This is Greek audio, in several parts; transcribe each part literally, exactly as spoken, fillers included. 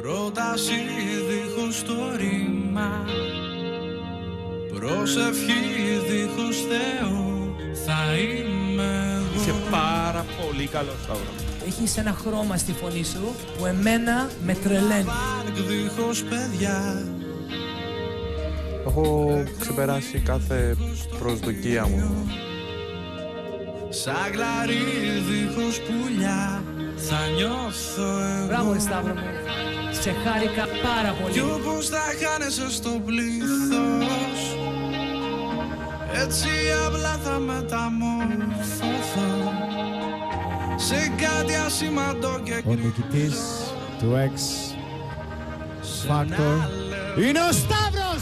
Πρόταση δίχως το ρήμα, προσευχή δίχως Θεό, θα είμαι εγώ. Είσαι πάρα πολύ καλός, Σταύρο. Έχεις ένα χρώμα στη φωνή σου που εμένα με τρελαίνει. Δίχως παιδιά, Έχω ξεπεράσει κάθε προσδοκία μου. σαν γλαρί δίχως πουλιά, θα νιώθω εγώ. Μπράβο ρε Σταύρο μου, σε χάρηκα πάρα πολύ. Κι όπως θα χάνεσαι στο πλήθος, έτσι απλά θα μεταμορφωθώ σε κάτι ασήμαντο και Ο νικητής του X Factor είναι ο Σταύρος!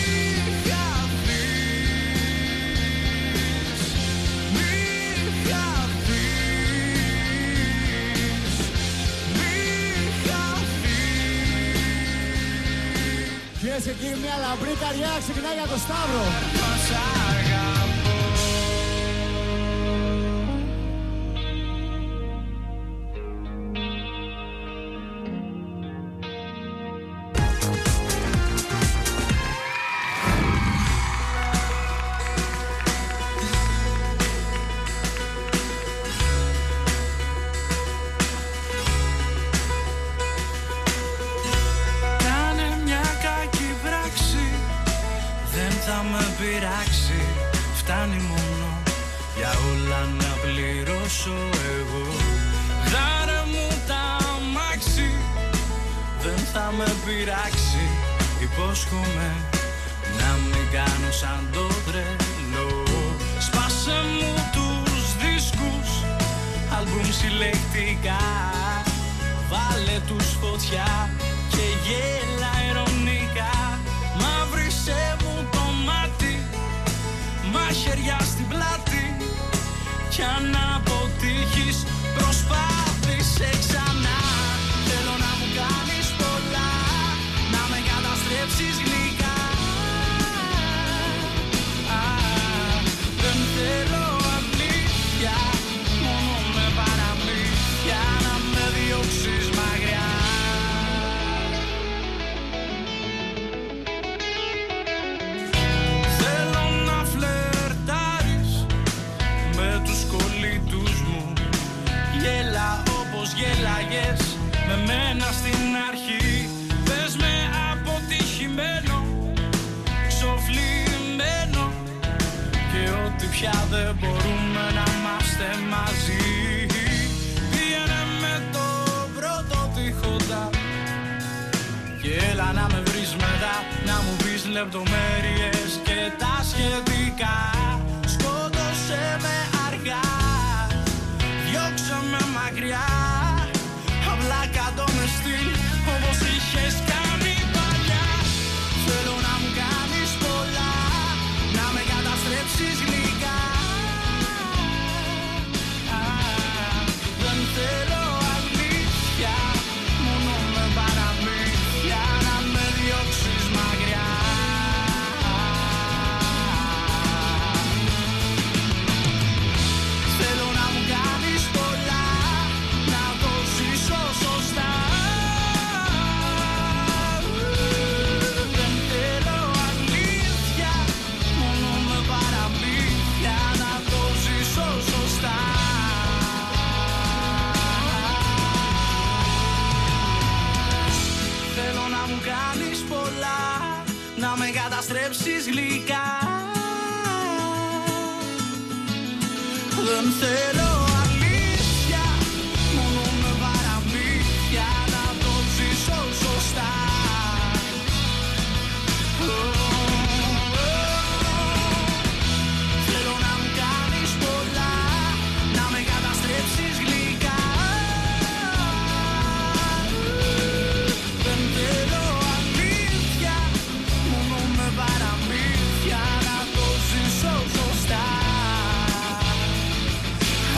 Κυρίες και κύριοι, μια λαμπρή καριέρα ξεκινάει για τον Σταύρο. Φτάνει μόνο για όλα να πληρώσω εγώ. Δάρε μου τα αμάξι, δεν θα με πειράξει. Υπόσχομαι να μην κάνω σαν το τρελό. Σπάσε μου τους δίσκους, άλμπουμ συλλεκτικά. Βάλε τους φωτιά και γέλα ειρωνικά. Μαύρισε μου το μάτι, μαχαιριά στην πλάτη, κι αν αποτύχεις προσπάθησε ξανά. Θέλω να μου κάνεις πολλά, να με καταστρέψεις γλυκά. Α, δεν θέλω αλήθεια, μόνο με παραμύθια, να με διώξεις μακριά. Γέλα όπως γέλαγες με μένα στην αρχή. Πες με αποτυχημένο, ξοφλημένο, και ότι πια δεν μπορούμε να είμαστε μαζί. Πήγαινε με το πρώτο τυχόντα και έλα να με βρεις μετά, να μου πεις λεπτομέρειες και τα σχετικά. Σκότωσε με αργά, διώξε με μακριά, απλά κάτω με στυλ όπως είχες κάνει παλιά. Θέλω να μου κάνεις πολλά, να με καταστρέψεις γλυκά. Α, δεν θέλω αλήθεια, μόνο με παραμύθια, να με διώξεις μακριά. Θέλω να μου κάνεις πολλά, να το ζήσω σωστά. Δεν θέλω αλήθεια, μόνο με παραμύθια, να το ζήσω σωστά. Θέλω να μου κάνεις πολλά, να με καταστρέψεις γλυκά. Δεν θέλω αλήθεια, μόνο με παραμύθια, να το ζήσω σωστά. Θέλω να μου κάνεις πολλά, να με καταστρέψεις γλυκά. Δεν θέλω αλήθεια, μόνο με παραμύθια, να το ζήσω σωστά.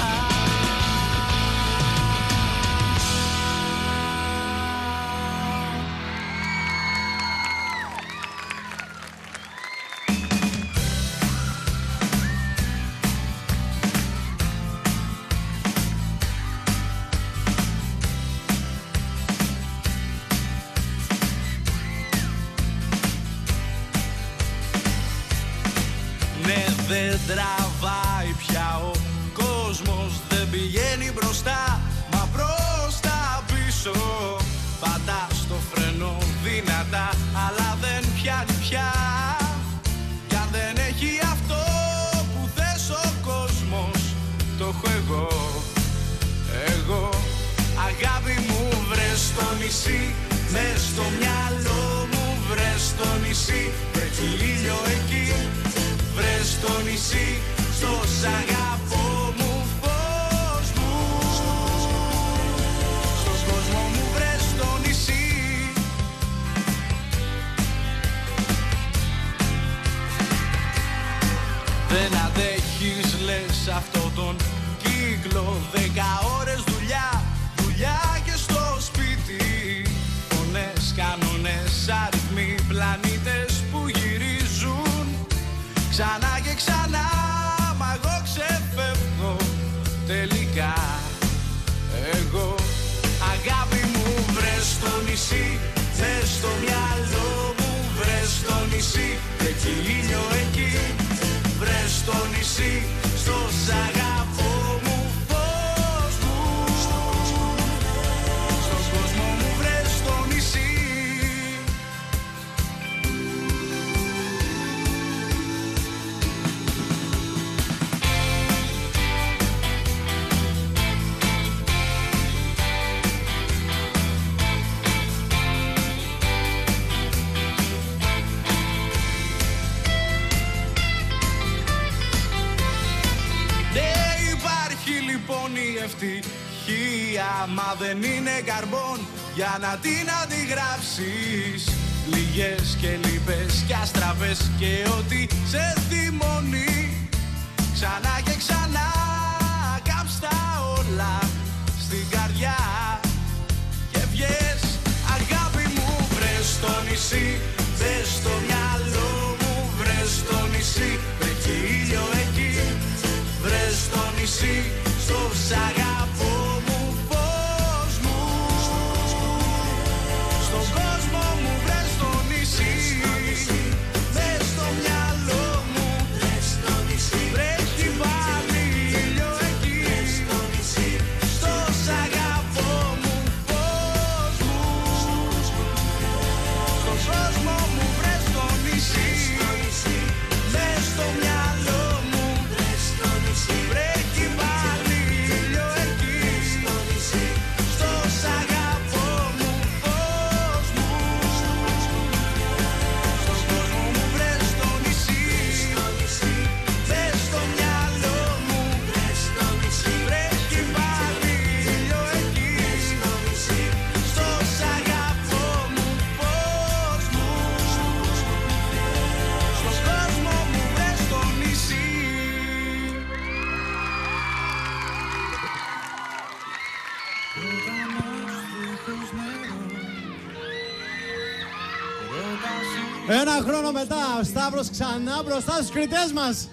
δεν τραβάει πια. Ο κόσμος δεν πηγαίνει μπροστά, μα προς τα πίσω. Πατά στο φρένο δυνατά, αλλά δεν πιάνει πια. Κι αν δεν έχει αυτό που θες ο κόσμος, το έχω εγώ. Εγώ, αγάπη μου, βρες στο νησί, μες στο μυαλό μου, βρες στο νησί. Βρέχει ήλιο εκεί, βρες στο νησί, στο σ' αγαπώ μου φως μου. Στον κόσμο μου βρες στο νησί. Δεν αντέχεις λες αυτόν τον κύκλο, δέκα ώρες δουλειά, δουλειά και στο σπίτι. Φωνές, κανόνες, αριθμοί, πλανήτες που γυρίζουν ξανά και ξανά, μα εγώ ξεφεύγω τελικά. Εγώ, αγάπη μου, βρες στο νησί, θες στο μυαλό μου, βρες στο νησί. Έχει ήλιο εκεί, βρες στο νησί, στο σ' αγαπώ μου φως μου. Στον κόσμο μου βρες στο νησί. Ευτυχία, μα δεν είναι καρμπόν για να την αντιγράψεις. Λίγες και λύπες και αστραπές και ό,τι σε θυμώνει. Ξανά και ξανά κάψ' τα όλα στην καρδιά και βγες. Αγάπη μου, βρες στο νησί, βρες στο μυαλό μου, βρες στο νησί. Βρέχει ήλιο εκεί, βρες στο νησί, στο σ' αγαπώ μου φως μου. Στον κόσμο μου βρες στο νησί, μες στο μυαλό μου, βρέχει πάλι ήλιο εκεί, στο σ' αγαπώ μου φως μου. Στον κόσμο μου βρες στο νησί, μες στο μυαλό μου, βρέχει πάλι ήλιο εκεί, στο σ' αγαπώ μου φως μου. Στον κόσμο μου βρες στο νησί, μες στο μυαλό μου, βρέχει πάλι ήλιο εκεί, στο σ' αγαπώ μου φως μου. Στον κόσμο μου βρες στο νησί. Ένα χρόνο μετά, ο Σταύρος ξανά μπροστά στους κριτές μας.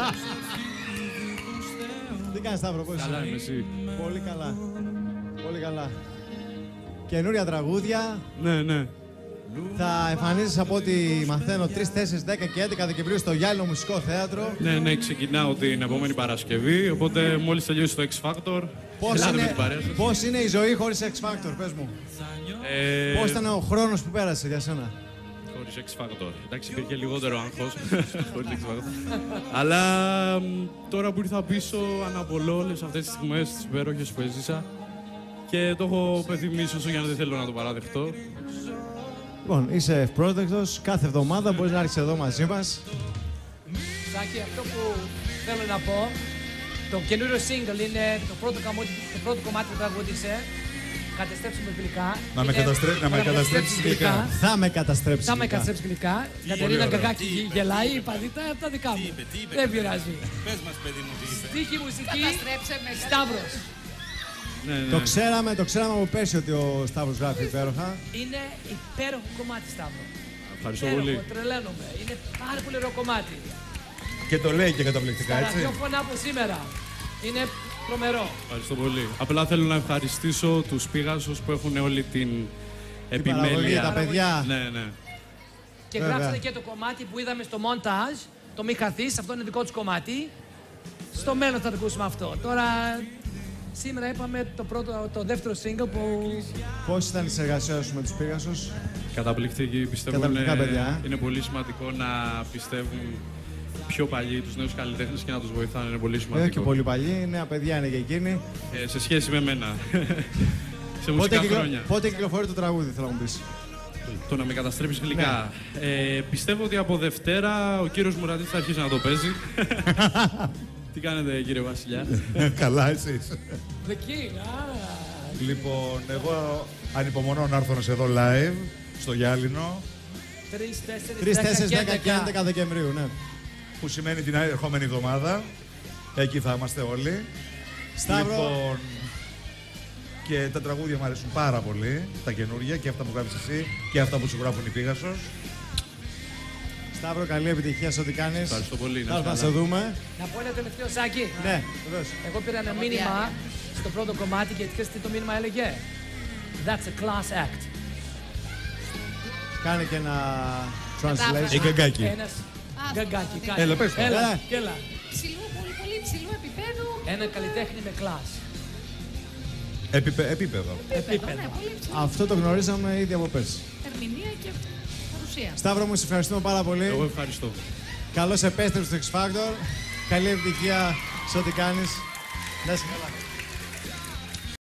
Τι κάνεις, Σταύρο, πώς είσαι? Καλά είμαι εσύ. Πολύ καλά. Πολύ καλά. Καινούρια τραγούδια. Ναι, ναι. Θα εμφανίζεις από ό,τι μαθαίνω τρεις, τέσσερις, δέκα και έντεκα Δεκεμβρίου στο Γυάλινο Μουσικό Θέατρο. Ναι, ναι, ξεκινάω την επόμενη Παρασκευή, οπότε μόλις τελειώσει το X Factor, Πώς ελάτε με είναι, την παρέα σας. πώς είναι η ζωή χωρίς X Factor, πες μου. Ε, Πώς ήταν ο χρόνος που πέρασε για σένα? Χωρίς X Factor. Εντάξει, υπήρχε λιγότερο άγχος χωρίς X Factor. Αλλά μ, τώρα που ήρθα πίσω, αναπολώ όλες αυτές τις στιγμές, τις υπέροχες που έζησα και το έχω πεθυμίσει όσο για να δεν θέλω να το παραδεχτώ. Λοιπόν, είσαι ευπρόσδεκτος. Κάθε εβδομάδα μπορείς να έρθεις εδώ μαζί μας. Σάκη, αυτό που θέλω να πω, το καινούριο single είναι το πρώτο, καμό, το πρώτο κομμάτι που τραγούδισε. Καταστρέψουμε γλυκά. Να με, Είναι- καταστρέ... να με καταστρέψεις γλυκά. Θα με καταστρέψεις. Θα με γλυκά. καταστρέψει γλυκά. Κατερίνα ωραίο. Κακάκη γελάει, η παδίτα από τα δικά μου. Δεν πειράζει. Πες μας, παιδί μου, τι είπε. Στίχη μουσική, Καταστρέψε με. Σταύρος. Ναι, ναι. Το ξέραμε, το ξέραμε από πέρσι ότι ο Σταύρος γράφει υπέροχα. Είναι υπέροχο κομμάτι, Σταύρο. Ευχαριστώ Υπέροχο, πολύ. τρελαίνομαι. Είναι πάρα πολύ ωραίο κομμάτι. Και το λέει και καταπληκτικά, Τα έτσι. ραδιόφωνα από σήμερα. Είναι τρομερό. Ευχαριστώ πολύ. Απλά θέλω να ευχαριστήσω τους Πίγασος που έχουν όλη την Την παραγωγή, επιμέλεια. τα παιδιά. Ναι, ναι. Και Βέβαια. γράψατε και το κομμάτι που είδαμε στο μοντάζ το Μη Χαθείς, αυτό είναι δικό τους κομμάτι. Στο μέλλον θα το ακούσουμε αυτό. Τώρα, σήμερα είπαμε το, πρώτο, το δεύτερο single που... Πώς ήταν η συνεργασία σου με τους Πίγασους? Καταπληκτική, πιστεύω Καταπληκτικά είναι, παιδιά. είναι πολύ σημαντικό να πιστεύουν πιο παλιοί τους νέους καλλιτέχνες και να τους βοηθάνε. Είναι πολύ σημαντικό. Είναι και πολύ παλιοί, νέα παιδιά είναι και εκείνοι. Ε, σε σχέση με μένα. Σε Πότε, μουσικά κυκλο... χρόνια. Πότε κυκλοφορεί το τραγούδι, θέλω να μου πεις? Το να με καταστρέψεις γλυκά. Ε, πιστεύω ότι από Δευτέρα ο κύριος Μουρατής θα αρχίσει να το παίζει. Τι κάνετε κύριε Βασιλιά? Καλά, εσείς. The King, α. Λοιπόν, εγώ ανυπομονώ να έρθω να σε δω live στο Γυάλινο, τρεις, τέσσερις, τρεις, δέκα και έντεκα Δεκεμβρίου, ναι. που σημαίνει την ερχόμενη εβδομάδα. Εκεί θα είμαστε όλοι. Σταύρο. Λοιπόν, και τα τραγούδια μου αρέσουν πάρα πολύ, τα καινούργια, και αυτά που γράφεις εσύ και αυτά που σου γράφουν οι Πίγασος. Σταύρο, καλή επιτυχία σε ό,τι κάνεις. Ευχαριστώ πολύ. Θα να σε δούμε. Να πω ένα τελευταίο Σάκη. Ναι, βεβαίως. Εγώ πήρα ένα μήνυμα στο πρώτο κομμάτι και ξέρεις τι το μήνυμα έλεγε? That's a class act. Κάνε και ένα translation. Η γκαγκάκι. Ένας γκαγκάκι. κάτι. Έλα, πες το. Έλα, Έλα. έλα. Ψηλού, πολύ, πολύ ψηλού επίπεδου. Ένα καλλιτέχνη με class. Επίπε, επίπεδο. Επίπεδο. Ναι, πολύ ψηλού. Αυτό το γνωρίζαμε ήδη από πέρσι. Ερμηνεία και παρουσία. Σταύρο μου, σε ευχαριστούμε πάρα πολύ. Εγώ ευχαριστώ. Καλώς επέστρεψες στο X Factor. Καλή επιτυχία σε ό,τι κάνεις. Να είσαι καλά.